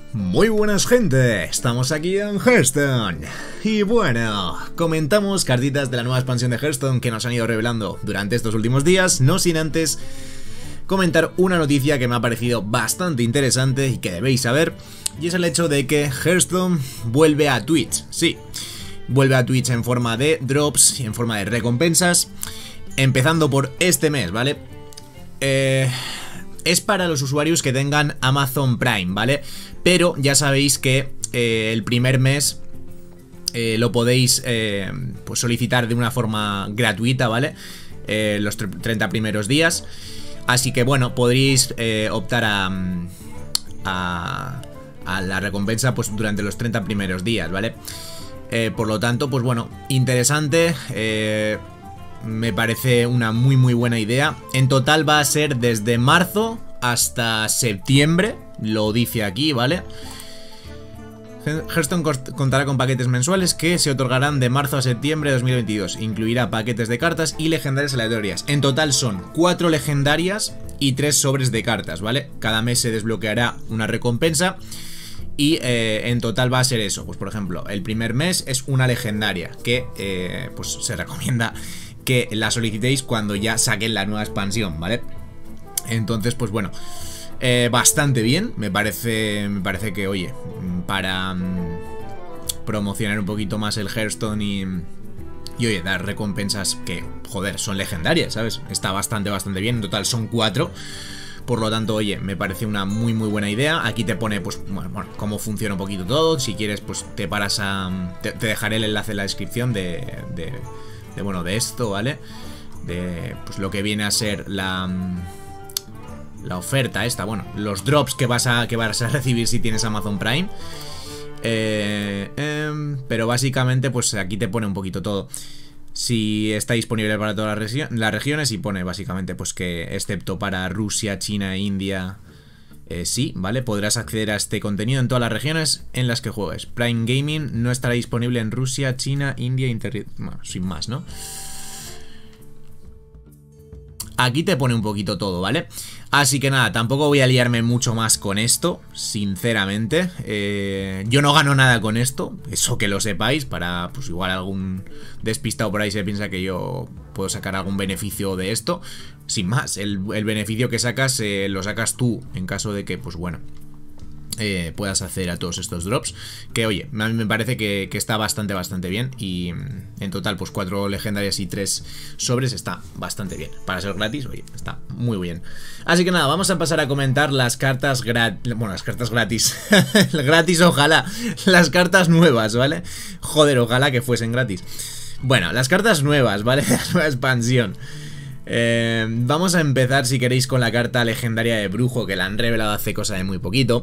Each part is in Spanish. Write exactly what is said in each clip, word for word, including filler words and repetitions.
Muy buenas gente, estamos aquí en Hearthstone. Y bueno, comentamos cartitas de la nueva expansión de Hearthstone que nos han ido revelando durante estos últimos días, no sin antes comentar una noticia que me ha parecido bastante interesante y que debéis saber, y es el hecho de que Hearthstone vuelve a Twitch. Sí, vuelve a Twitch en forma de drops y en forma de recompensas, empezando por este mes, ¿vale? Eh... Es para los usuarios que tengan Amazon Prime, ¿vale? Pero ya sabéis que eh, el primer mes eh, lo podéis eh, pues solicitar de una forma gratuita, ¿vale? Eh, los treinta primeros días. Así que bueno, podréis eh, optar a, a, a la recompensa pues durante los treinta primeros días, ¿vale? Eh, por lo tanto, pues bueno, interesante. Eh... Me parece una muy muy buena idea. En total va a ser desde marzo hasta septiembre, lo dice aquí, ¿vale? Hearthstone contará con paquetes mensuales que se otorgarán de marzo a septiembre de dos mil veintidós. Incluirá paquetes de cartas y legendarias aleatorias. En total son cuatro legendarias y tres sobres de cartas, ¿vale? Cada mes se desbloqueará una recompensa. Y eh, en total va a ser eso. Pues por ejemplo, el primer mes es una legendaria que eh, pues se recomienda que la solicitéis cuando ya saquen la nueva expansión, ¿vale? Entonces, pues bueno, eh, bastante bien. Me parece, me parece que, oye, para um, promocionar un poquito más el Hearthstone y, y, oye, dar recompensas que, joder, son legendarias, ¿sabes? Está bastante, bastante bien. En total son cuatro. Por lo tanto, oye, me parece una muy muy buena idea. Aquí te pone, pues, bueno, bueno, cómo funciona un poquito todo. Si quieres, pues te paras a... Te, te dejaré el enlace en la descripción de... de De, bueno, de esto, ¿vale? De pues lo que viene a ser la la oferta esta, bueno, los drops que vas a que vas a recibir si tienes Amazon Prime. Eh, eh, pero básicamente, pues aquí te pone un poquito todo. Si está disponible para todas las, regi las regiones y pone básicamente, pues que excepto para Rusia, China e India. Eh, sí, ¿vale? Podrás acceder a este contenido en todas las regiones en las que juegues. Prime Gaming no estará disponible en Rusia, China, India, Inter... Bueno, sin más, ¿no? Aquí te pone un poquito todo, ¿vale? Así que nada, tampoco voy a liarme mucho más con esto, sinceramente. Eh, yo no gano nada con esto, eso que lo sepáis, para pues igual algún despistado por ahí se piensa que yo puedo sacar algún beneficio de esto. Sin más, el, el beneficio que sacas eh, lo sacas tú en caso de que, pues bueno, eh, puedas acceder a todos estos drops. Que oye, a mí me parece que, que está bastante, bastante bien. Y en total, pues cuatro legendarias y tres sobres está bastante bien. Para ser gratis, oye, está muy bien. Así que nada, vamos a pasar a comentar las cartas gratis. Bueno, las cartas gratis. Gratis, ojalá. Las cartas nuevas, ¿vale? Joder, ojalá que fuesen gratis. Bueno, las cartas nuevas, ¿vale? La nueva expansión. Eh, vamos a empezar, si queréis, con la carta legendaria de Brujo, que la han revelado hace cosa de muy poquito.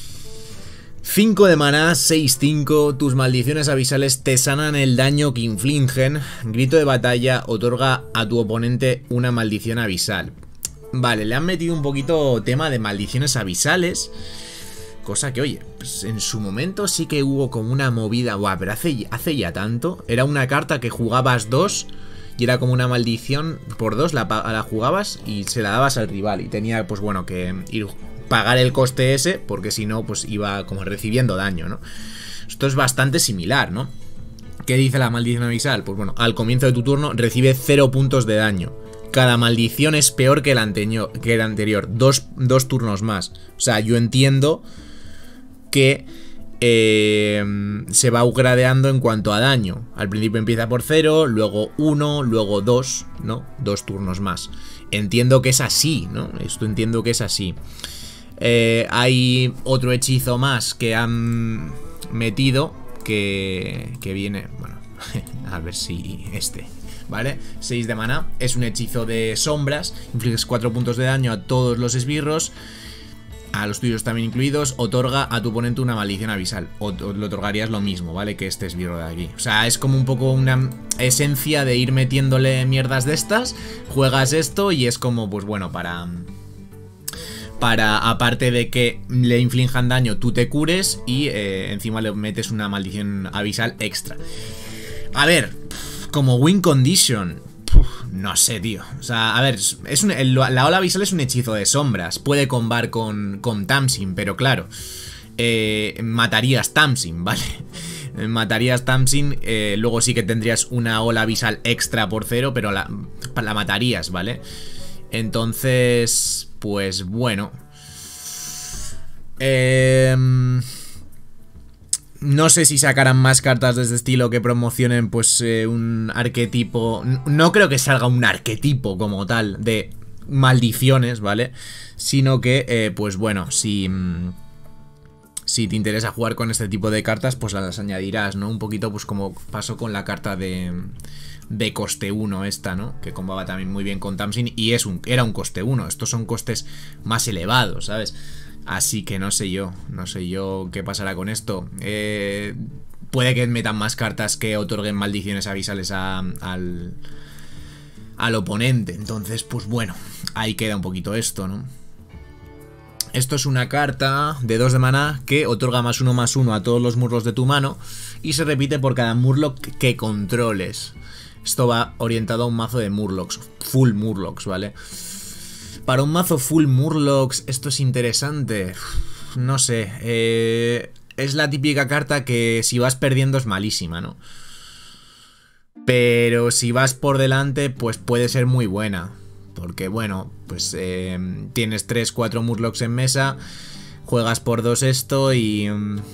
cinco de maná, seis cinco. Tus maldiciones avisales te sanan el daño que infligen. Grito de batalla otorga a tu oponente una maldición avisal. Vale, le han metido un poquito tema de maldiciones avisales. Cosa que, oye, pues en su momento sí que hubo como una movida. Buah, pero hace, hace ya tanto. Era una carta que jugabas dos y era como una maldición por dos, la, la jugabas y se la dabas al rival. Y tenía, pues bueno, que ir pagar el coste ese, porque si no, pues iba como recibiendo daño, ¿no? Esto es bastante similar, ¿no? ¿Qué dice la maldición avisal? Pues bueno, al comienzo de tu turno recibe cero puntos de daño. Cada maldición es peor que el anterior, que el anterior. Dos, dos turnos más. O sea, yo entiendo que Eh, se va upgradeando en cuanto a daño. Al principio empieza por cero, luego uno, luego dos, ¿no? Dos turnos más. Entiendo que es así, ¿no? Esto entiendo que es así. Eh, hay otro hechizo más que han metido que, que viene, bueno, a ver si este, ¿vale? seis de maná, es un hechizo de sombras, infliges cuatro puntos de daño a todos los esbirros, a los tuyos también incluidos, otorga a tu oponente una maldición avisal. O, o le otorgarías lo mismo, ¿vale? Que este esbirro de aquí. O sea, es como un poco una esencia de ir metiéndole mierdas de estas. Juegas esto y es como, pues bueno, para... Para, aparte de que le inflijan daño, tú te cures y eh, encima le metes una maldición avisal extra. A ver, como win condition... No sé, tío. O sea, a ver, es un, el, la ola avisal es un hechizo de sombras. Puede combar con, con Tamsin, pero claro, eh, matarías Tamsin, ¿vale? Matarías Tamsin, eh, luego sí que tendrías una ola abisal extra por cero, pero la, la matarías, ¿vale? Entonces, pues bueno. Eh, no sé si sacarán más cartas de este estilo que promocionen pues eh, un arquetipo. No creo que salga un arquetipo como tal de maldiciones, ¿vale? Sino que, eh, pues bueno, si... Si te interesa jugar con este tipo de cartas, pues las añadirás, ¿no? Un poquito pues como pasó con la carta de, de coste uno esta, ¿no? Que combaba también muy bien con Tamsin y es un, era un coste uno. Estos son costes más elevados, ¿sabes? Así que no sé yo, no sé yo qué pasará con esto. Eh, puede que metan más cartas que otorguen maldiciones avisales a, al, al oponente. Entonces, pues bueno, ahí queda un poquito esto, ¿no? Esto es una carta de dos de maná que otorga más uno más uno a todos los murlocs de tu mano y se repite por cada murloc que controles. Esto va orientado a un mazo de murlocs, full murlocs, ¿vale? Para un mazo full murlocs esto es interesante. No sé, eh, es la típica carta que si vas perdiendo es malísima, ¿no? Pero si vas por delante pues puede ser muy buena. Porque bueno, pues eh, tienes tres cuatro murlocs en mesa, juegas por dos esto y...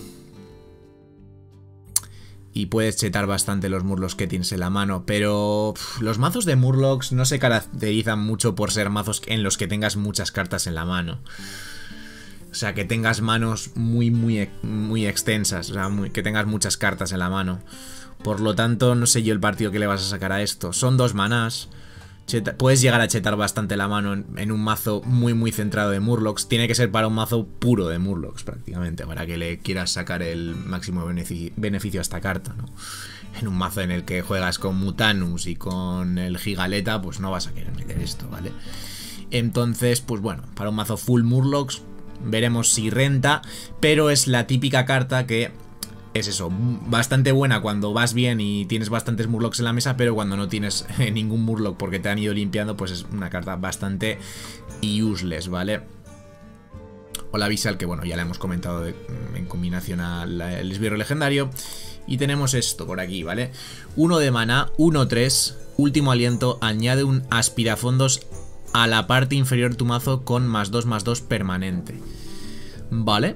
Y puedes chetar bastante los murlocs que tienes en la mano. Pero pff, los mazos de murlocs no se caracterizan mucho por ser mazos en los que tengas muchas cartas en la mano. O sea, que tengas manos muy, muy, muy extensas. O sea, muy, que tengas muchas cartas en la mano. Por lo tanto, no sé yo el partido que le vas a sacar a esto. Son dos manás. Cheta, puedes llegar a chetar bastante la mano en, en un mazo muy muy centrado de murlocs. Tiene que ser para un mazo puro de murlocs prácticamente, para que le quieras sacar el máximo beneficio, beneficio a esta carta, ¿no? En un mazo en el que juegas con Mutanus y con el Gigaleta, pues no vas a querer meter esto, ¿vale? Entonces, pues bueno, para un mazo full murlocs veremos si renta, pero es la típica carta que... Es eso, bastante buena cuando vas bien y tienes bastantes murlocs en la mesa, pero cuando no tienes ningún murloc porque te han ido limpiando, pues es una carta bastante useless, ¿vale? Ola Abisal, que bueno, ya la hemos comentado de, en combinación al esbirro legendario. Y tenemos esto por aquí, ¿vale? Uno de maná, uno tres, último aliento, añade un aspirafondos a la parte inferior de tu mazo con más dos más dos permanente. ¿Vale?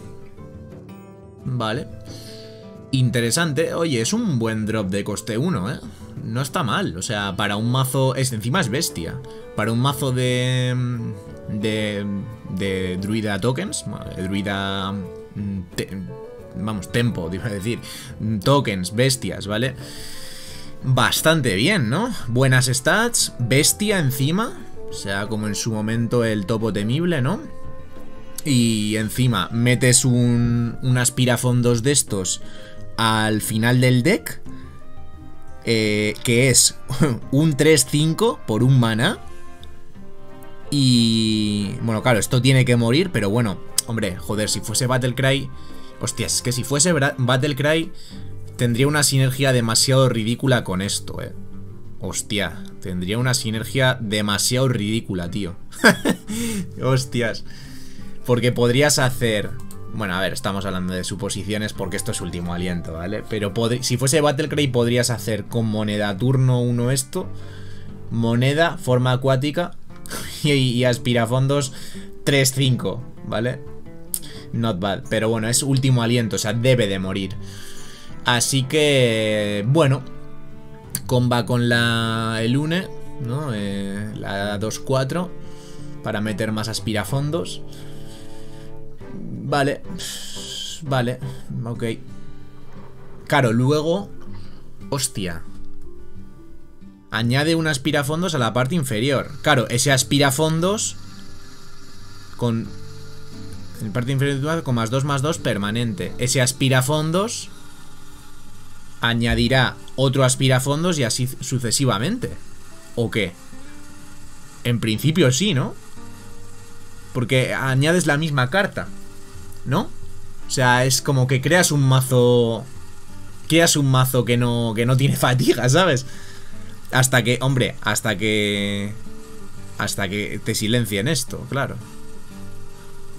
Vale. Interesante, oye, es un buen drop de coste uno, ¿eh? No está mal, o sea, para un mazo... Es, encima es bestia. Para un mazo de... De... De druida tokens, de druida... Te, vamos, tempo, iba a decir. Tokens, bestias, ¿vale? Bastante bien, ¿no? Buenas stats, bestia encima. O sea, como en su momento el topo temible, ¿no? Y encima metes un, un aspirafondos de estos al final del deck, eh, que es un tres cinco por un mana. Y... bueno, claro, esto tiene que morir, pero bueno, hombre, joder, si fuese Battlecry... Hostias, es que si fuese Battlecry tendría una sinergia demasiado ridícula con esto, eh. Hostia, tendría una sinergia demasiado ridícula, tío. Hostias. Porque podrías hacer... Bueno, a ver, estamos hablando de suposiciones porque esto es último aliento, ¿vale? Pero si fuese Battlecry podrías hacer con moneda turno uno esto, moneda, forma acuática y, y aspirafondos tres cinco, ¿vale? Not bad, pero bueno, es último aliento, o sea, debe de morir. Así que, bueno, comba con la el une, ¿no? Eh, la dos cuatro para meter más aspirafondos. Vale, vale, ok. Claro, luego... Hostia. Añade un aspirafondos a la parte inferior. Claro, ese aspirafondos con... en parte inferior con más dos más dos permanente. Ese aspirafondos añadirá otro aspirafondos y así sucesivamente. ¿O qué? En principio sí, ¿no? Porque añades la misma carta, ¿no? O sea, es como que creas un mazo... Creas un mazo que no, que no tiene fatiga, ¿sabes? Hasta que, hombre, hasta que... Hasta que te silencien esto, claro.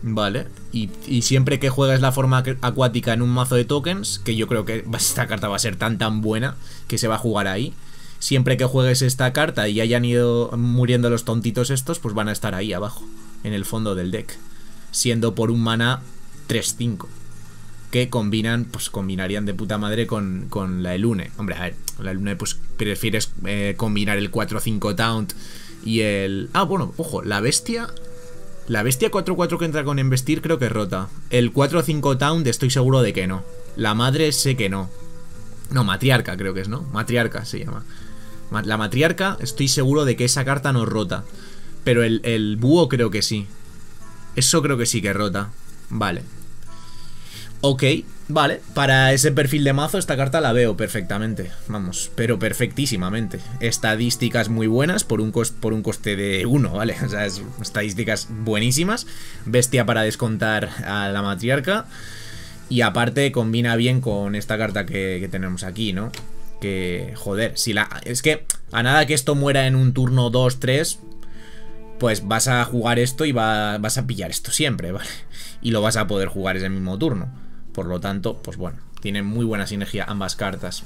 Vale, y, y siempre que juegues la forma acuática en un mazo de tokens, que yo creo que esta carta va a ser tan tan buena que se va a jugar ahí. Siempre que juegues esta carta y hayan ido muriendo los tontitos estos, pues van a estar ahí abajo, en el fondo del deck, siendo por un mana tres cinco, que combinan, pues combinarían de puta madre con, con la Elune. Hombre, a ver, la Elune pues prefieres eh, combinar el cuatro cinco Taunt y el... Ah, bueno, ojo, la bestia... La bestia cuatro cuatro que entra con embestir creo que rota. El cuatro cinco Taunt estoy seguro de que no. La madre sé que no. No, matriarca creo que es, ¿no? Matriarca se llama. La matriarca estoy seguro de que esa carta no rota. Pero el, el búho creo que sí. Eso creo que sí que rota. Vale. Ok, vale, para ese perfil de mazo esta carta la veo perfectamente, vamos, pero perfectísimamente. Estadísticas muy buenas por un, cost por un coste de uno, ¿vale? O sea, es estadísticas buenísimas. Bestia para descontar a la matriarca. Y aparte combina bien con esta carta que, que tenemos aquí, ¿no? Que, joder, si la... Es que a nada que esto muera en un turno dos tres, pues vas a jugar esto y va, vas a pillar esto siempre, ¿vale? Y lo vas a poder jugar ese mismo turno. Por lo tanto, pues bueno, tienen muy buena sinergia ambas cartas.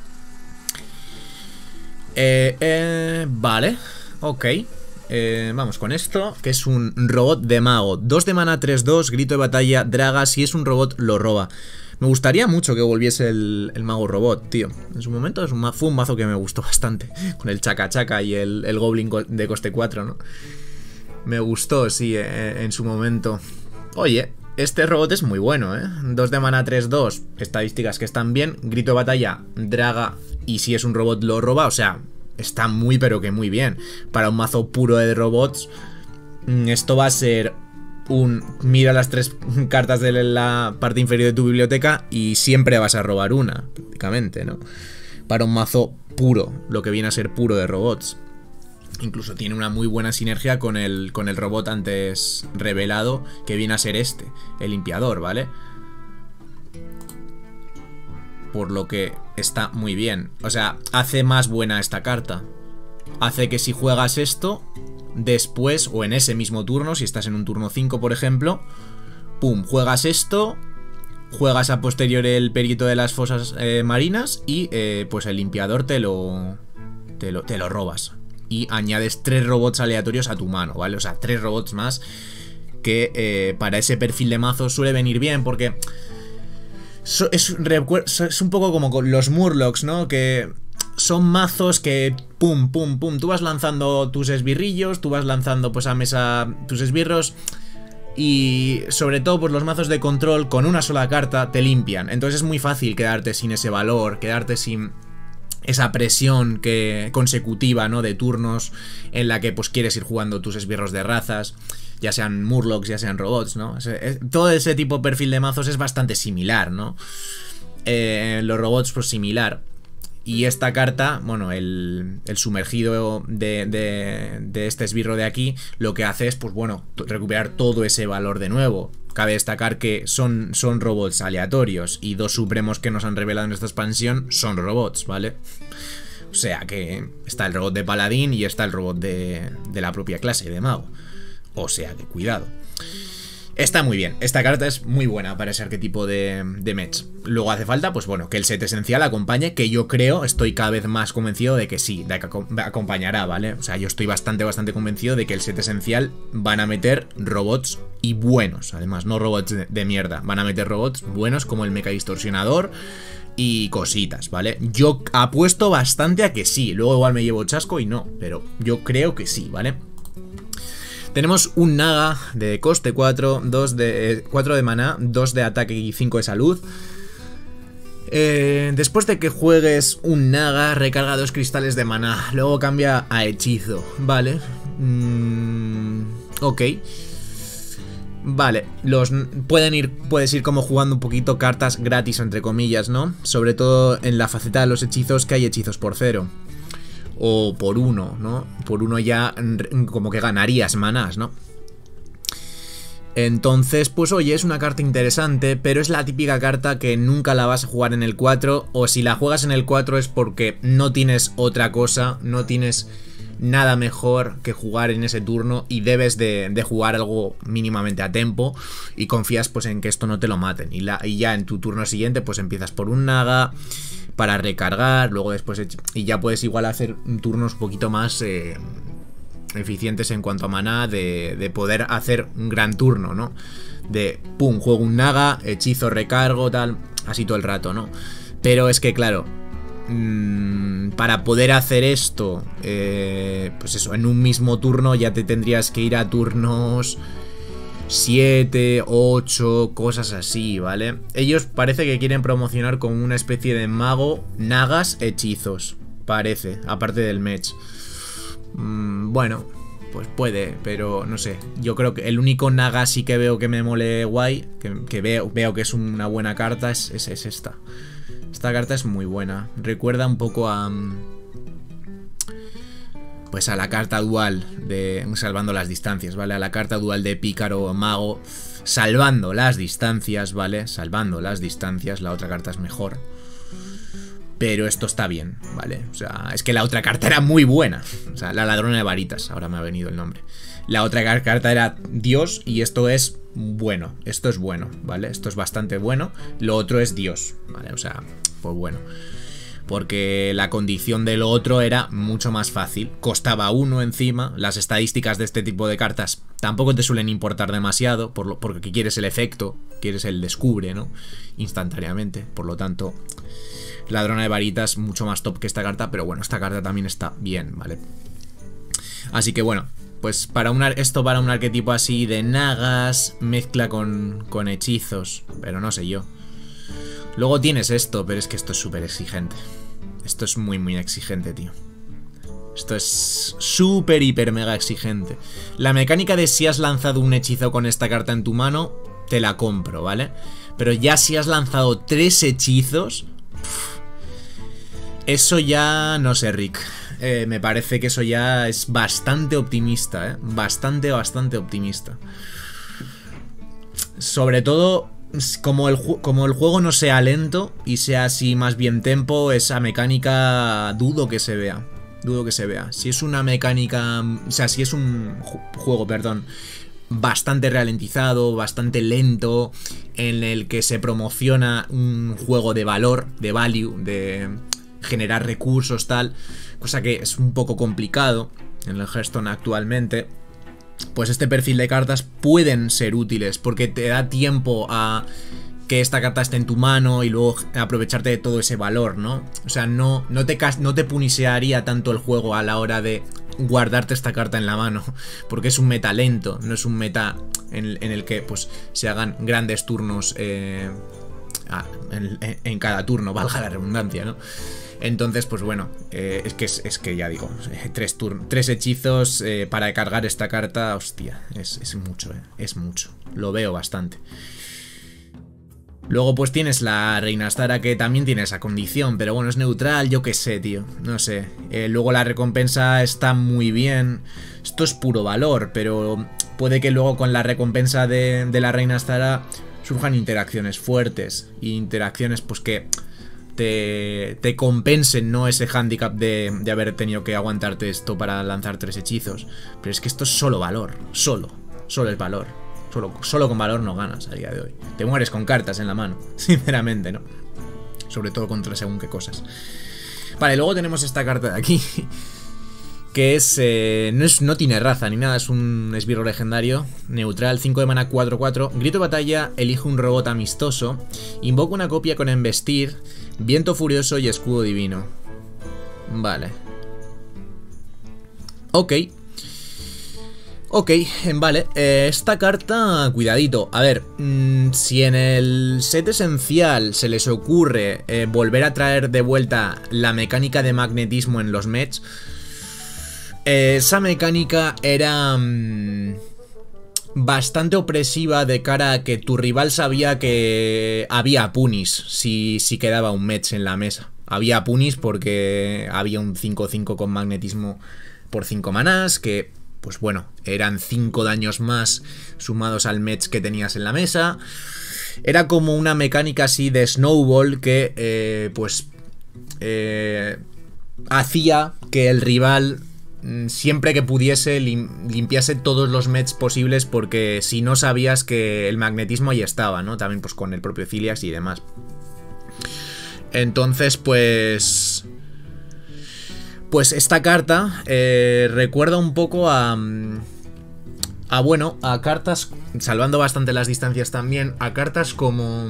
Eh, eh, vale, ok. Eh, vamos con esto, que es un robot de mago. dos de mana, tres dos, grito de batalla, draga. Si es un robot, lo roba. Me gustaría mucho que volviese el, el mago robot, tío. En su momento es un, fue un mazo que me gustó bastante. Con el chaca chaca y el, el goblin de coste cuatro, ¿no? Me gustó, sí, eh, en su momento. Oye, este robot es muy bueno, ¿eh? dos de mana, tres dos, estadísticas que están bien. Grito de batalla, draga, y si es un robot lo roba. O sea, está muy pero que muy bien. Para un mazo puro de robots, esto va a ser un... Mira las tres cartas de la parte inferior de tu biblioteca y siempre vas a robar una, prácticamente, ¿no? Para un mazo puro, lo que viene a ser puro de robots. Incluso tiene una muy buena sinergia con el, con el robot antes revelado, que viene a ser este, el limpiador, ¿vale? Por lo que está muy bien. O sea, hace más buena esta carta. Hace que si juegas esto, después, o en ese mismo turno, si estás en un turno cinco, por ejemplo, pum, juegas esto, juegas a posteriori el perito de las fosas eh, marinas y eh, pues el limpiador te lo, te lo, te lo robas. Y añades tres robots aleatorios a tu mano, ¿vale? O sea, tres robots más que eh, para ese perfil de mazo suele venir bien, porque so, es, es un poco como con los Murlocs, ¿no? Que son mazos que pum, pum, pum, tú vas lanzando tus esbirrillos, tú vas lanzando pues a mesa tus esbirros, y sobre todo pues los mazos de control con una sola carta te limpian. Entonces es muy fácil quedarte sin ese valor, quedarte sin esa presión que, consecutiva, ¿no? De turnos en la que pues quieres ir jugando tus esbirros de razas, ya sean Murlocs, ya sean robots, ¿no? Es, es, todo ese tipo de perfil de mazos es bastante similar, ¿no? Eh, los robots pues similar. Y esta carta, bueno, el, el sumergido de, de, de este esbirro de aquí, lo que hace es, pues bueno, recuperar todo ese valor de nuevo. Cabe destacar que son, son robots aleatorios y dos supremos que nos han revelado en esta expansión son robots, ¿vale? O sea que está el robot de paladín y está el robot de, de la propia clase de mago. O sea que cuidado. Está muy bien, esta carta es muy buena para ese arquetipo de, de mech. Luego hace falta, pues bueno, que el set esencial acompañe, que yo creo, estoy cada vez más convencido de que sí, de que acompañará, ¿vale? O sea, yo estoy bastante, bastante convencido de que el set esencial van a meter robots y buenos, además, no robots de, de mierda. Van a meter robots buenos como el mecha distorsionador y cositas, ¿vale? Yo apuesto bastante a que sí, luego igual me llevo chasco y no, pero yo creo que sí, ¿vale? Tenemos un Naga de coste cuatro, dos de, cuatro de maná, dos de ataque y cinco de salud. Eh, después de que juegues un Naga, recarga dos cristales de maná. Luego cambia a hechizo. Vale. Mm, ok. Vale. Los, pueden ir, puedes ir como jugando un poquito cartas gratis, entre comillas, ¿no? Sobre todo en la faceta de los hechizos, que hay hechizos por cero. O por uno, ¿no? Por uno ya como que ganarías manás, ¿no? Entonces, pues oye, es una carta interesante, pero es la típica carta que nunca la vas a jugar en el cuatro, o si la juegas en el cuatro es porque no tienes otra cosa, no tienes nada mejor que jugar en ese turno y debes de, de jugar algo mínimamente a tempo y confías pues en que esto no te lo maten. Y, la, y ya en tu turno siguiente pues empiezas por un Naga para recargar, luego después y ya puedes igual hacer turnos un poquito más eh, eficientes en cuanto a maná, de, de poder hacer un gran turno, ¿no? De pum, juego un Naga, hechizo, recargo, tal, así todo el rato, ¿no? Pero es que claro, mmm, para poder hacer esto, eh, pues eso, en un mismo turno ya te tendrías que ir a turnos siete, ocho, cosas así, ¿vale? Ellos parece que quieren promocionar como una especie de mago, nagas, hechizos, parece, aparte del match. Mm, bueno, pues puede, pero no sé. Yo creo que el único naga sí que veo que me mole guay, que, que veo, veo que es una buena carta, es, es, es esta. Esta carta es muy buena. Recuerda un poco a... pues a la carta dual de salvando las distancias, ¿vale? A la carta dual de pícaro mago salvando las distancias, ¿vale? Salvando las distancias, la otra carta es mejor. Pero esto está bien, ¿vale? O sea, es que la otra carta era muy buena. O sea, la ladrona de varitas, ahora me ha venido el nombre. La otra carta era Dios y esto es bueno. Esto es bueno, ¿vale? Esto es bastante bueno. Lo otro es Dios, ¿vale? O sea, pues bueno. Porque la condición de lo otro era mucho más fácil. Costaba uno encima. Las estadísticas de este tipo de cartas tampoco te suelen importar demasiado, por lo, porque quieres el efecto, quieres el descubre, ¿no? Instantáneamente. Por lo tanto, ladrona de varitas mucho más top que esta carta. Pero bueno, esta carta también está bien, ¿vale? Así que bueno, pues para un esto para un arquetipo así de nagas, mezcla con, con hechizos, pero no sé yo. Luego tienes esto, pero es que esto es súper exigente. Esto es muy, muy exigente, tío. Esto es súper, hiper, mega exigente. La mecánica de si has lanzado un hechizo con esta carta en tu mano, te la compro, ¿vale? Pero ya si has lanzado tres hechizos... Pff, eso ya... no sé, Rick. Eh, me parece que eso ya es bastante optimista, ¿eh? Bastante, bastante optimista. Sobre todo... Como el, como el juego no sea lento y sea así más bien tempo, esa mecánica dudo que se vea. Dudo que se vea. Si es una mecánica... O sea, si es un juego, perdón, bastante ralentizado, bastante lento, en el que se promociona un juego de valor, de value, de generar recursos, tal, cosa que es un poco complicado en el Hearthstone actualmente, pues este perfil de cartas pueden ser útiles porque te da tiempo a que esta carta esté en tu mano y luego aprovecharte de todo ese valor, ¿no? O sea, no, no, te, no te punisearía tanto el juego a la hora de guardarte esta carta en la mano, porque es un meta lento, no es un meta en, en el que pues se hagan grandes turnos eh, en, en cada turno, valga la redundancia, ¿no? Entonces, pues bueno, eh, es, que, es, es que ya digo, eh, tres, tres hechizos eh, para cargar esta carta, hostia, es, es mucho, eh, es mucho, lo veo bastante. Luego pues tienes la Reina Astara, que también tiene esa condición, pero bueno, es neutral, yo qué sé, tío, no sé. Eh, luego la recompensa está muy bien, esto es puro valor, pero puede que luego con la recompensa de, de la Reina Astara surjan interacciones fuertes, y interacciones pues que... Te, te compensen, ¿no? Ese handicap de, de haber tenido que aguantarte esto para lanzar tres hechizos. Pero es que esto es solo valor. Solo. Solo es valor. Solo, solo con valor no ganas a día de hoy. Te mueres con cartas en la mano. Sinceramente, ¿no? Sobre todo contra según qué cosas. Vale, luego tenemos esta carta de aquí. Que es, eh, no es... No tiene raza ni nada. Es un esbirro legendario. Neutral, cinco de mana, cuatro cuatro. Grito de batalla, elige un robot amistoso. Invoca una copia con embestir, viento furioso y escudo divino. Vale. Ok. Ok, vale. Eh, esta carta, cuidadito. A ver, mmm, si en el set esencial se les ocurre eh, volver a traer de vuelta la mecánica de magnetismo en los mechs, eh, esa mecánica era... Mmm, bastante opresiva de cara a que tu rival sabía que había punis si, si quedaba un match en la mesa. Había punis porque había un cinco cinco con magnetismo por cinco manás, que pues bueno, eran cinco daños más sumados al match que tenías en la mesa. Era como una mecánica así de snowball que eh, pues eh, hacía que el rival siempre que pudiese lim limpiase todos los meds posibles, porque si no sabías que el magnetismo ahí estaba, ¿no? También pues con el propio Ciliax y demás. Entonces pues... Pues esta carta eh, recuerda un poco a... A bueno, a cartas, salvando bastante las distancias también, a cartas como...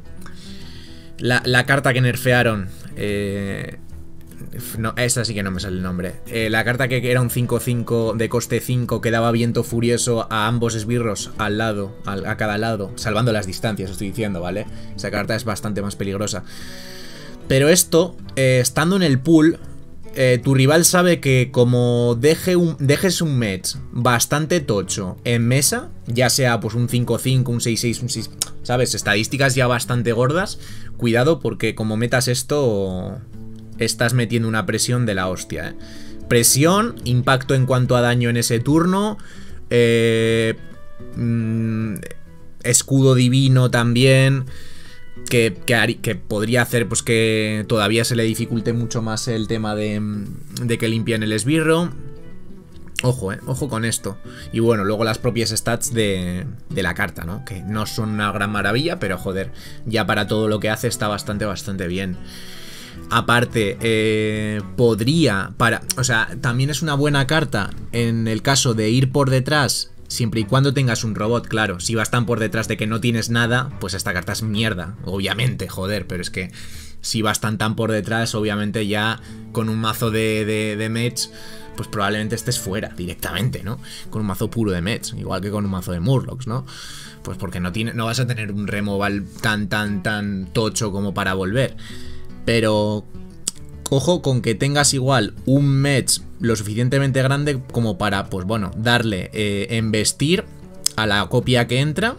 La, la carta que nerfearon... Eh, No, esta sí que no me sale el nombre. Eh, la carta que era un cinco cinco de coste cinco que daba viento furioso a ambos esbirros al lado, al, a cada lado, salvando las distancias, estoy diciendo, ¿vale? Esa carta es bastante más peligrosa. Pero esto, eh, estando en el pool, eh, tu rival sabe que como deje un, dejes un match bastante tocho en mesa, ya sea pues un cinco cinco, un seis seis, un seis... ¿Sabes? Estadísticas ya bastante gordas. Cuidado porque como metas esto... Estás metiendo una presión de la hostia, ¿eh? Presión, impacto en cuanto a daño en ese turno, eh, mmm, escudo divino también, que, que, que podría hacer pues que todavía se le dificulte mucho más el tema de, de que limpien el esbirro. Ojo, eh, ojo con esto. Y bueno, luego las propias stats de, de la carta, ¿no? Que no son una gran maravilla, pero joder, ya para todo lo que hace está bastante, bastante bien. Aparte, eh, podría, para, o sea, también es una buena carta en el caso de ir por detrás, siempre y cuando tengas un robot, claro. Si vas tan por detrás de que no tienes nada, pues esta carta es mierda, obviamente, joder, pero es que si vas tan tan por detrás, obviamente ya con un mazo de, de, de mech, pues probablemente estés fuera directamente, ¿no? Con un mazo puro de mech, igual que con un mazo de Murlocs, ¿no? Pues porque no, tiene, no vas a tener un removal tan, tan, tan tocho como para volver. Pero ojo con que tengas igual un match lo suficientemente grande como para, pues bueno, darle eh, embestir a la copia que entra,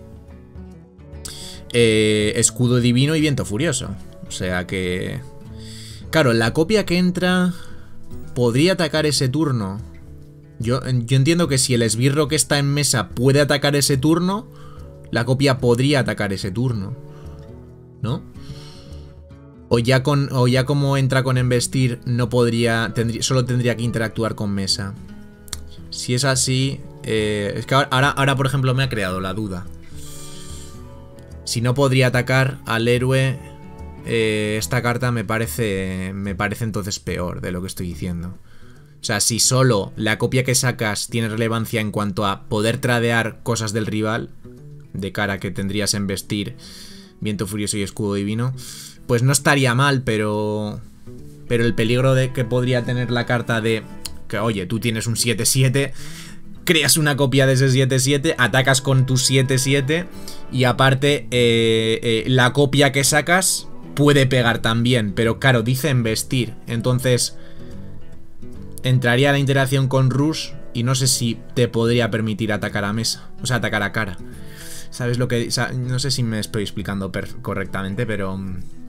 eh, escudo divino y viento furioso. O sea que... Claro, la copia que entra podría atacar ese turno. Yo, yo entiendo que si el esbirro que está en mesa puede atacar ese turno, la copia podría atacar ese turno, ¿no? O ya, con, o ya como entra con embestir, no podría, tendría, solo tendría que interactuar con mesa. Si es así, eh, es que ahora, ahora, por ejemplo, me ha creado la duda. Si no podría atacar al héroe, eh, esta carta me parece, me parece entonces peor de lo que estoy diciendo. O sea, si solo la copia que sacas tiene relevancia en cuanto a poder tradear cosas del rival, de cara a que tendrías embestir, viento furioso y escudo divino, pues no estaría mal, pero... Pero el peligro de que podría tener la carta de... Que oye, tú tienes un siete siete, creas una copia de ese siete siete, atacas con tu siete siete y aparte eh, eh, la copia que sacas puede pegar también, pero claro, dice embestir, entonces entraría la interacción con Rush y no sé si te podría permitir atacar a mesa, o sea, atacar a cara. ¿Sabes lo que...? O sea, no sé si me estoy explicando correctamente, pero...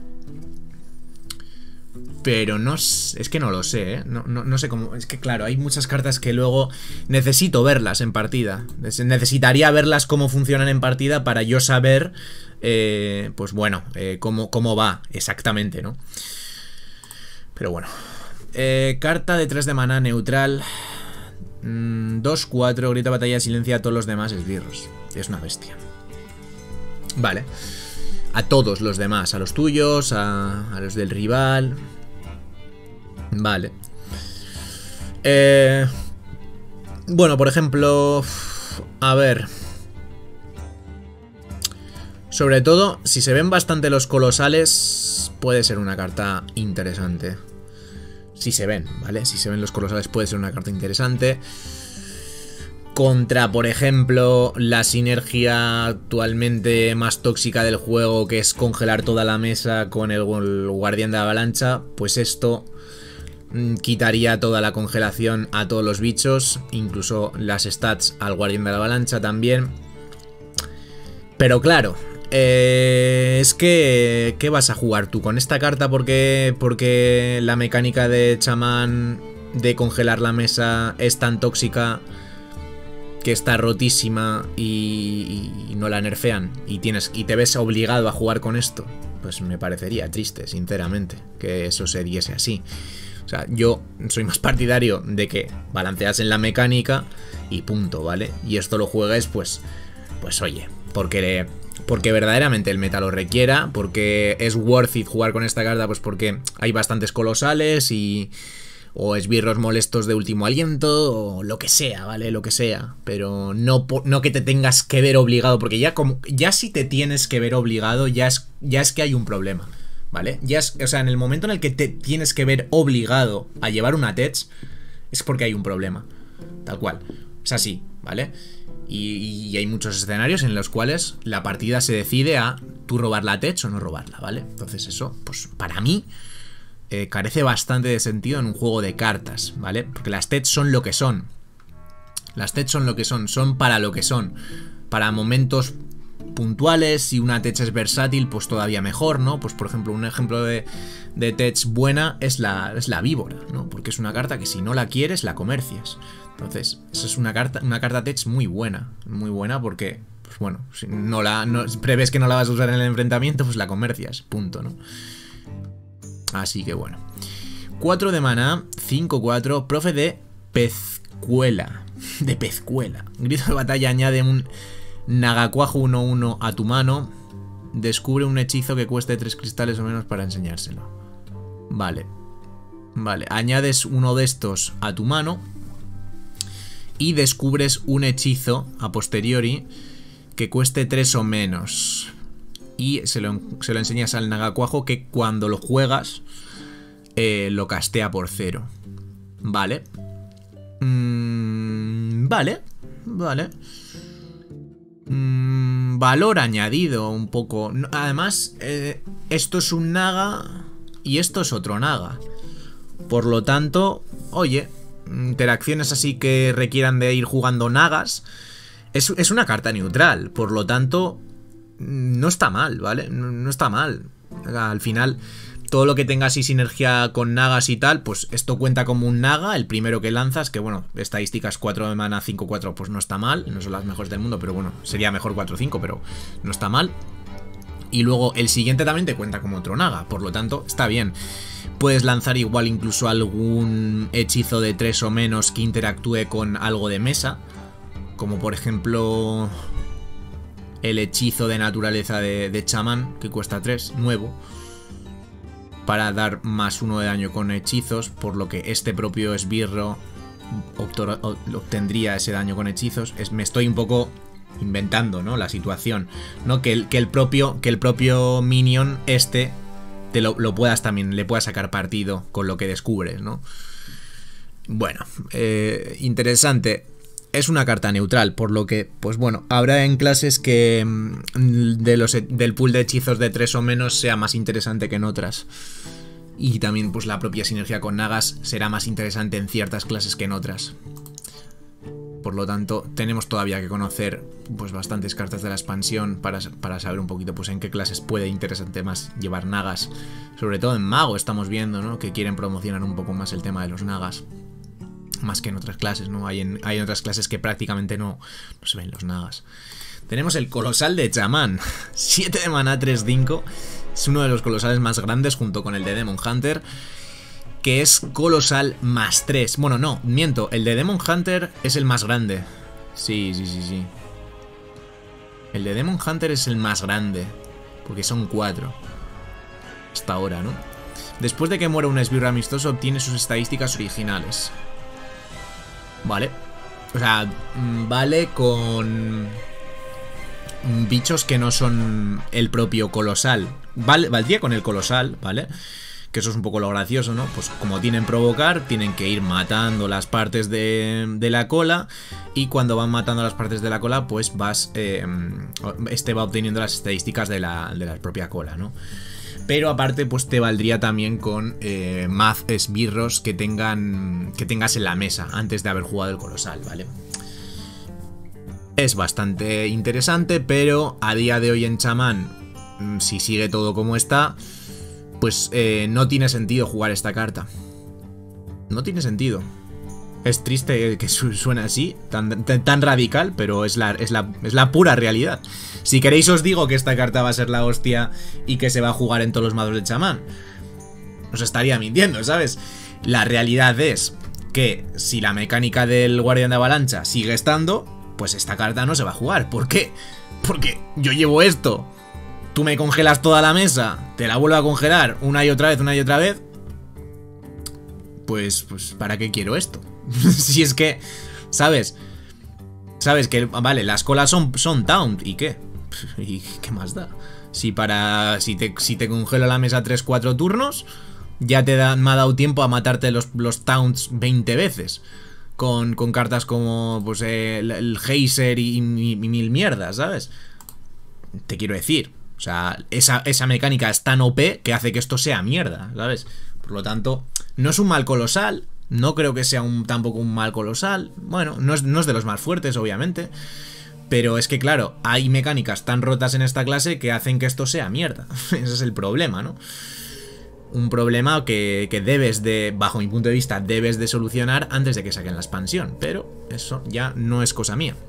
Pero no... Es que no lo sé, ¿eh? No, no, no sé cómo... Es que claro, hay muchas cartas que luego necesito verlas en partida. Necesitaría verlas cómo funcionan en partida para yo saber... Eh, pues bueno, eh, cómo, cómo va exactamente, ¿no? Pero bueno. Eh, carta de tres de maná neutral. Mm, dos cuatro, grita batalla, silencia a todos los demás esbirros. Es una bestia. Vale. A todos los demás, a los tuyos, a, a los del rival. Vale. Eh, bueno, por ejemplo... A ver... Sobre todo, si se ven bastante los colosales, puede ser una carta interesante. Si se ven, ¿vale? Si se ven los colosales puede ser una carta interesante. Contra, por ejemplo, la sinergia actualmente más tóxica del juego, que es congelar toda la mesa con el, el guardián de la avalancha, pues esto mmm, quitaría toda la congelación a todos los bichos, incluso las stats al guardián de la avalancha también. Pero claro... Eh, es que... ¿Qué vas a jugar tú con esta carta? Porque, porque la mecánica de chamán de congelar la mesa es tan tóxica que está rotísima y, y no la nerfean y, tienes, y te ves obligado a jugar con esto. Pues me parecería triste, sinceramente, que eso se diese así. O sea, yo soy más partidario de que balanceas en la mecánica y punto, ¿vale? Y esto lo juegues, pues, pues oye, porque, porque verdaderamente el meta lo requiera, porque es worth it jugar con esta carta, pues porque hay bastantes colosales y... o esbirros molestos de último aliento, o lo que sea, ¿vale? Lo que sea. Pero no, no que te tengas que ver obligado, porque ya como ya si te tienes que ver obligado, ya es, ya es que hay un problema, ¿vale? Ya es, o sea, en el momento en el que te tienes que ver obligado a llevar una T E T S, es porque hay un problema. Tal cual. Es así, ¿vale? Y, y hay muchos escenarios en los cuales la partida se decide a tú robar la T E T S o no robarla, ¿vale? Entonces eso, pues para mí... Eh, carece bastante de sentido en un juego de cartas, ¿vale? Porque las T E T S son lo que son. Las T E T S son lo que son, son para lo que son. Para momentos puntuales, si una T E T S es versátil, pues todavía mejor, ¿no? Pues por ejemplo, un ejemplo de, de T E T S buena es la, es la víbora, ¿no? Porque es una carta que si no la quieres, la comercias. Entonces, esa es una carta, una carta T E T S muy buena. Muy buena porque, pues bueno, si no la no, prevés que no la vas a usar en el enfrentamiento, pues la comercias, punto, ¿no? Así que bueno. cuatro de maná, cinco cuatro, profe de Pezcuela. De Pezcuela. Grito de batalla añade un Nagacuajo uno uno a tu mano. Descubre un hechizo que cueste tres cristales o menos para enseñárselo. Vale. Vale, añades uno de estos a tu mano y descubres un hechizo a posteriori que cueste tres o menos. Y se lo, se lo enseñas al Nagacuajo, que cuando lo juegas eh, lo castea por cero. Vale. Mm, vale. Vale. Mm, valor añadido un poco. Además, eh, esto es un Naga y esto es otro Naga. Por lo tanto, oye, interacciones así que requieran de ir jugando Nagas. Es, es una carta neutral. Por lo tanto... no está mal, ¿vale? No, no está mal. Al final, todo lo que tenga así sinergia con nagas y tal, pues esto cuenta como un naga, el primero que lanzas, que bueno, estadísticas cuatro de mana, cinco cuatro, pues no está mal, no son las mejores del mundo, pero bueno, sería mejor cuatro cinco, pero no está mal. Y luego el siguiente también te cuenta como otro naga, por lo tanto, está bien. Puedes lanzar igual incluso algún hechizo de tres o menos que interactúe con algo de mesa, como por ejemplo... el hechizo de naturaleza de, de chamán, que cuesta tres, nuevo, para dar más uno de daño con hechizos, por lo que este propio esbirro obtendría ese daño con hechizos. Es, me estoy un poco inventando, ¿no? La situación, ¿no? Que el, que el propio que el propio minion este te lo, lo puedas también, le puedas sacar partido con lo que descubres, ¿no? Bueno, eh, interesante. Es una carta neutral, por lo que, pues bueno, habrá en clases que de los, del pool de hechizos de tres o menos sea más interesante que en otras. Y también pues la propia sinergia con nagas será más interesante en ciertas clases que en otras. Por lo tanto, tenemos todavía que conocer pues bastantes cartas de la expansión para, para saber un poquito pues en qué clases puede interesante más llevar nagas. Sobre todo en mago estamos viendo, ¿no? Que quieren promocionar un poco más el tema de los nagas. Más que en otras clases, ¿no? Hay en, hay en otras clases que prácticamente no, no se ven los nagas. Tenemos el colosal de chamán. siete de maná, tres cinco. Es uno de los colosales más grandes junto con el de Demon Hunter, que es colosal más tres. Bueno, no, miento. El de Demon Hunter es el más grande. Sí, sí, sí, sí. El de Demon Hunter es el más grande, porque son cuatro. Hasta ahora, ¿no? Después de que muera un esbirro amistoso, obtiene sus estadísticas originales. Vale. O sea, vale con bichos que no son el propio colosal. Vale, valdría con el colosal, ¿vale? Que eso es un poco lo gracioso, ¿no? Pues como tienen provocar, tienen que ir matando las partes de, de la cola. Y cuando van matando las partes de la cola, pues vas... Eh, este va obteniendo las estadísticas de la, de la propia cola, ¿no? Pero aparte, pues te valdría también con eh, más esbirros que tengan que tengas en la mesa antes de haber jugado el colosal, ¿vale? Es bastante interesante, pero a día de hoy en chamán, si sigue todo como está, pues eh, no tiene sentido jugar esta carta. No tiene sentido. Es triste que suene así, tan, tan, tan radical, pero es la, es, la, es la pura realidad. Si queréis os digo que esta carta va a ser la hostia y que se va a jugar en todos los mazos de chamán. Os estaría mintiendo, ¿sabes? La realidad es que si la mecánica del Guardián de Avalancha sigue estando, pues esta carta no se va a jugar. ¿Por qué? Porque yo llevo esto, tú me congelas toda la mesa, te la vuelvo a congelar una y otra vez, una y otra vez. Pues, pues ¿para qué quiero esto? Si es que, ¿sabes? Sabes que, vale, las colas son, son taunt, ¿y qué? ¿Y qué más da? Si para, si te, si te congelo la mesa tres cuatro turnos, ya te da, me ha dado tiempo a matarte los, los taunts veinte veces. Con, con cartas como, pues, el, el Geyser y, y, y mil mierdas, ¿sabes? Te quiero decir, o sea, esa, esa mecánica es tan O P que hace que esto sea mierda, ¿sabes? Por lo tanto, no es un mal colosal. No creo que sea un, tampoco un mal colosal. Bueno, no es, no es de los más fuertes, obviamente. Pero es que, claro, hay mecánicas tan rotas en esta clase que hacen que esto sea mierda. Ese es el problema, ¿no? Un problema que, que debes de, bajo mi punto de vista, debes de solucionar antes de que saquen la expansión. Pero eso ya no es cosa mía.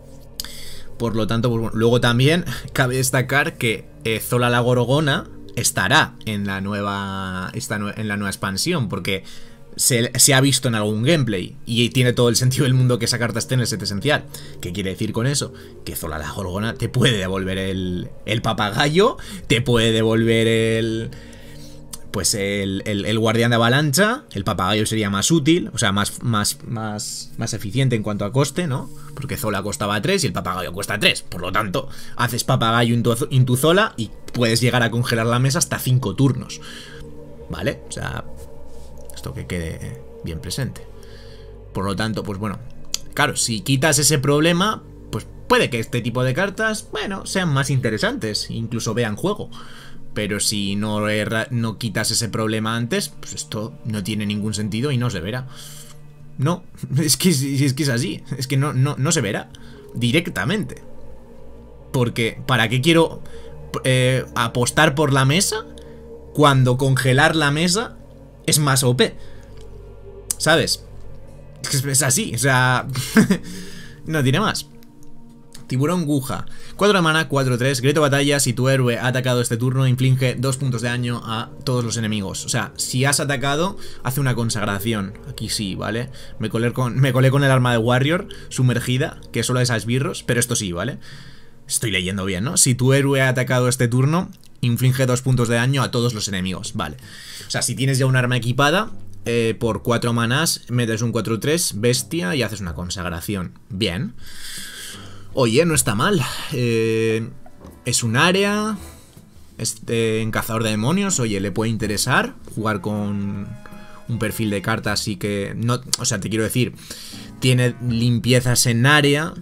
Por lo tanto, pues, bueno, luego también cabe destacar que eh, Zola la Gorgona estará en la nueva, esta, en la nueva expansión, porque se, se ha visto en algún gameplay y tiene todo el sentido del mundo que esa carta esté en el set esencial. ¿Qué quiere decir con eso? Que Zola la Gorgona te puede devolver el, el papagayo, te puede devolver el... Pues el, el, el Guardián de Avalancha. El papagayo sería más útil, o sea, más, más, más, más eficiente en cuanto a coste, ¿no? Porque Zola costaba tres y el papagayo cuesta tres. Por lo tanto, haces papagayo en tu, en tu Zola y puedes llegar a congelar la mesa hasta cinco turnos, ¿vale? O sea, esto que quede bien presente. Por lo tanto, pues bueno, claro, si quitas ese problema, pues puede que este tipo de cartas, bueno, sean más interesantes, incluso vean juego. Pero si no, no quitas ese problema antes, pues esto no tiene ningún sentido y no se verá. No, es que es, que es así. Es que no, no, no se verá directamente. Porque, ¿para qué quiero eh, apostar por la mesa cuando congelar la mesa es más O P? ¿Sabes? Es, es así, o sea... no tiene más. Tiburón Guja, cuatro de mana, cuatro tres, grito batalla. Si tu héroe ha atacado este turno, inflige dos puntos de daño a todos los enemigos. O sea, si has atacado, hace una consagración. Aquí sí, ¿vale? Me colé con, me colé con el arma de Warrior sumergida, que solo es a esbirros, pero esto sí, ¿vale? Estoy leyendo bien, ¿no? Si tu héroe ha atacado este turno, inflige dos puntos de daño a todos los enemigos, vale. O sea, si tienes ya un arma equipada, eh, por cuatro manás, metes un cuatro tres, bestia, y haces una consagración. Bien. Oye, no está mal. Eh, es un área. Este en cazador de demonios. Oye, le puede interesar jugar con un perfil de cartas así que... no, o sea, te quiero decir, tiene limpiezas en área,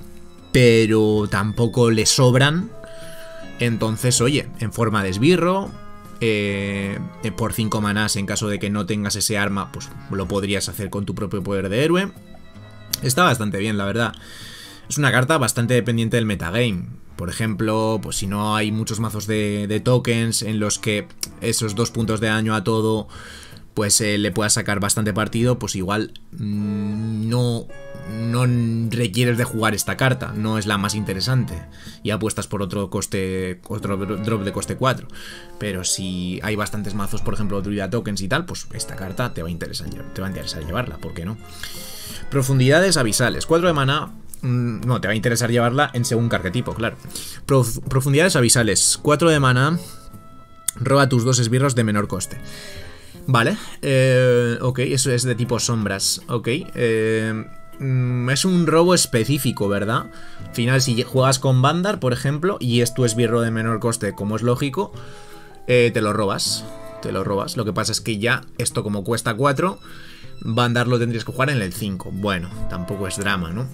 pero tampoco le sobran. Entonces, oye, en forma de esbirro, eh, por cinco manás, en caso de que no tengas ese arma, pues lo podrías hacer con tu propio poder de héroe. Está bastante bien, la verdad. Es una carta bastante dependiente del metagame. Por ejemplo, pues si no hay muchos mazos de, de tokens en los que esos dos puntos de daño a todo, pues eh, le puedas sacar bastante partido, pues igual mmm, no, no requieres de jugar esta carta, no es la más interesante y apuestas por otro coste, otro drop de coste cuatro. Pero si hay bastantes mazos, por ejemplo, druida tokens y tal, pues esta carta te va a interesar, te va a interesar llevarla, ¿por qué no? Profundidades abisales, cuatro de mana. No, te va a interesar llevarla en según qué arquetipo, claro. Prof profundidades abisales, cuatro de mana. Roba tus dos esbirros de menor coste. Vale, eh, ok, eso es de tipo sombras. Ok, eh, es un robo específico, ¿verdad? Al final, si juegas con Vandar, por ejemplo, y es tu esbirro de menor coste, como es lógico, eh, te lo robas. Te lo robas. Lo que pasa es que ya esto, como cuesta cuatro, Vandar lo tendrías que jugar en el cinco. Bueno, tampoco es drama, ¿no?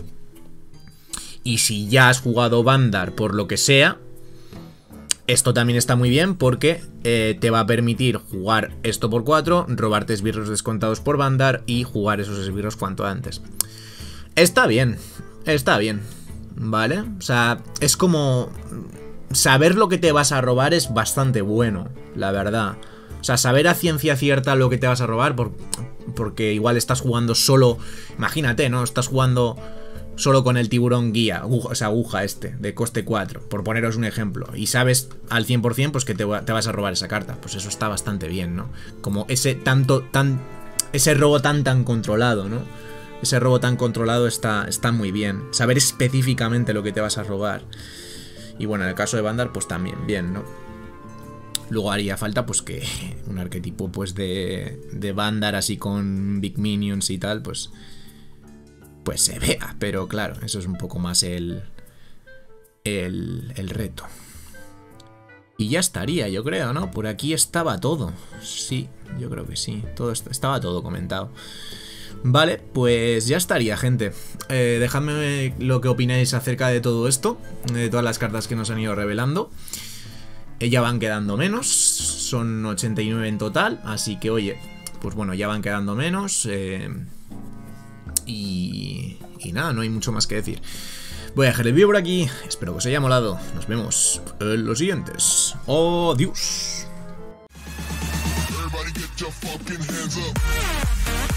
Y si ya has jugado Vandar por lo que sea, esto también está muy bien porque eh, te va a permitir jugar esto por cuatro, robarte esbirros descontados por Vandar y jugar esos esbirros cuanto antes. Está bien, está bien, ¿vale? O sea, es como... saber lo que te vas a robar es bastante bueno, la verdad. O sea, saber a ciencia cierta lo que te vas a robar por, porque igual estás jugando solo... Imagínate, ¿no? Estás jugando... solo con el tiburón guía, aguja, o sea, aguja este, de coste cuatro, por poneros un ejemplo. Y sabes al cien por cien pues que te, te vas a robar esa carta. Pues eso está bastante bien, ¿no? Como ese tanto, tan, ese robo tan tan controlado, ¿no? Ese robo tan controlado está, está muy bien. Saber específicamente lo que te vas a robar. Y bueno, en el caso de Vandal, pues también bien, ¿no? Luego haría falta, pues, que un arquetipo, pues, de, de Vandal así con Big Minions y tal, pues... Pues se vea, pero claro, eso es un poco más el... El, el reto. Y ya estaría, yo creo, ¿no? Por aquí estaba todo. Sí, yo creo que sí. Todo estaba todo comentado. Vale, pues ya estaría, gente. Eh, dejadme lo que opináis acerca de todo esto. De todas las cartas que nos han ido revelando. Eh, ya van quedando menos. Son ochenta y nueve en total. Así que, oye, pues bueno, ya van quedando menos. Eh, y, y nada, no hay mucho más que decir. Voy a dejar el vídeo por aquí, espero que os haya molado, nos vemos en los siguientes. Adiós.